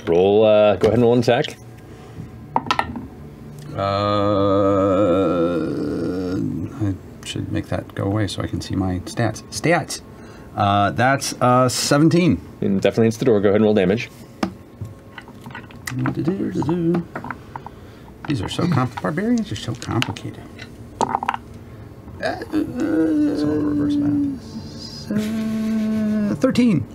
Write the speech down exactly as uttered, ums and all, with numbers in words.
Roll, uh, go ahead and roll an attack. Uh, I should make that go away so I can see my stats. Stats! Uh, that's uh, seventeen. And definitely hits the door. Go ahead and roll damage. These are so complicated. Barbarians are so complicated. It's all reverse math. Uh, thirteen.